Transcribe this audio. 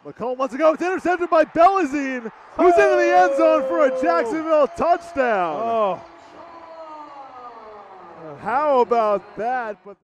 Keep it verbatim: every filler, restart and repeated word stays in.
McComb wants to go. It's intercepted by Bellazine, who's oh. into the end zone for a Jacksonville touchdown. Oh. How about that? But